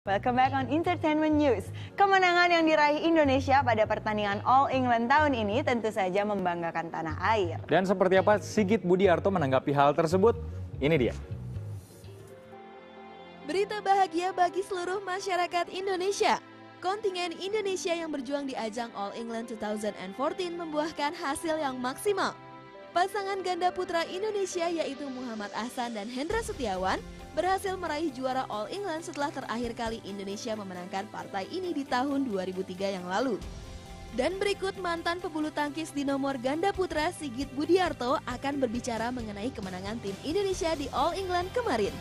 Welcome back on Entertainment News. Kemenangan yang diraih Indonesia pada pertandingan All England tahun ini tentu saja membanggakan tanah air. Dan seperti apa Sigit Budiarto menanggapi hal tersebut? Ini dia. Berita bahagia bagi seluruh masyarakat Indonesia. Kontingen Indonesia yang berjuang di ajang All England 2014 membuahkan hasil yang maksimal. Pasangan ganda putra Indonesia yaitu Muhammad Ahsan dan Hendra Setiawan berhasil meraih juara All England setelah terakhir kali Indonesia memenangkan partai ini di tahun 2003 yang lalu. Dan berikut mantan pebulu tangkis di nomor ganda putra Sigit Budiarto akan berbicara mengenai kemenangan tim Indonesia di All England kemarin.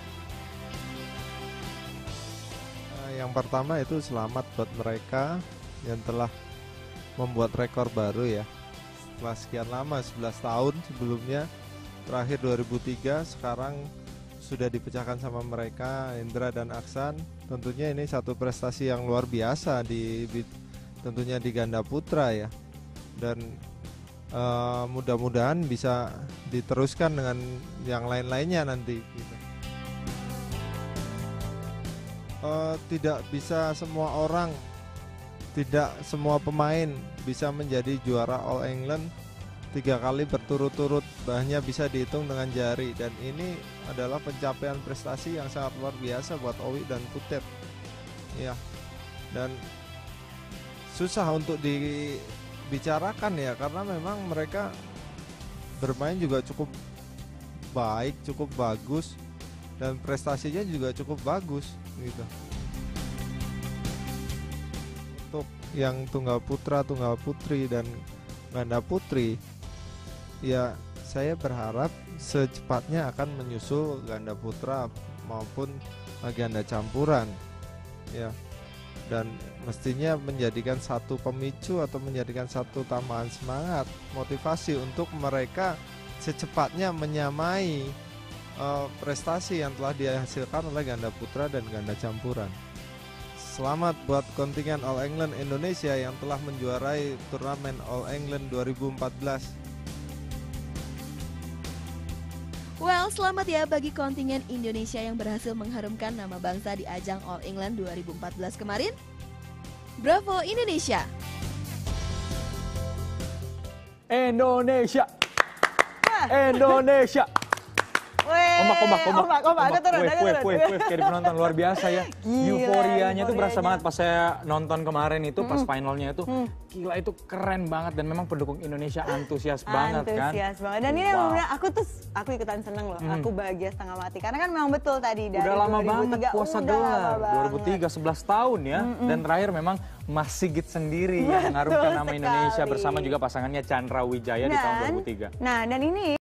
Yang pertama itu selamat buat mereka yang telah membuat rekor baru ya. Setelah sekian lama, 11 tahun sebelumnya, terakhir 2003, sekarang sudah dipecahkan sama mereka, Hendra dan Ahsan. Tentunya ini satu prestasi yang luar biasa tentunya di ganda putra ya. Dan mudah-mudahan bisa diteruskan dengan yang lain-lainnya nanti. Gitu. Tidak bisa semua orang, tidak semua pemain bisa menjadi juara All England 3 kali berturut-turut, bahannya bisa dihitung dengan jari, dan ini adalah pencapaian prestasi yang sangat luar biasa buat Owi dan Putet ya. Dan susah untuk dibicarakan ya, karena memang mereka bermain juga cukup baik, cukup bagus, dan prestasinya juga cukup bagus gitu. Untuk yang tunggal putra, tunggal putri, dan ganda putri, ya saya berharap secepatnya akan menyusul ganda putra maupun ganda campuran ya, dan mestinya menjadikan satu pemicu atau menjadikan satu tambahan semangat, motivasi untuk mereka secepatnya menyamai prestasi yang telah dihasilkan oleh ganda putra dan ganda campuran. Selamat buat kontingen All England Indonesia yang telah menjuarai turnamen All England 2014. Well, selamat ya bagi kontingen Indonesia yang berhasil mengharumkan nama bangsa di ajang All England 2014 kemarin. Bravo Indonesia! Indonesia! Indonesia! Ombak, aku turun. Kayak penonton luar biasa ya. Euforianya tuh berasa banget pas saya nonton kemarin itu, pas finalnya itu. Gila, itu keren banget, dan memang pendukung Indonesia antusias banget kan. Antusias banget, dan ini benar aku ikutan seneng loh. Aku bahagia setengah mati, karena kan memang betul tadi dari udah lama 2003, banget puasa gelar, 2003, 11 tahun ya. Dan terakhir memang Mas Sigit sendiri yang mengharumkan nama Indonesia bersama juga pasangannya Chandra Wijaya di tahun 2003. Nah, dan ini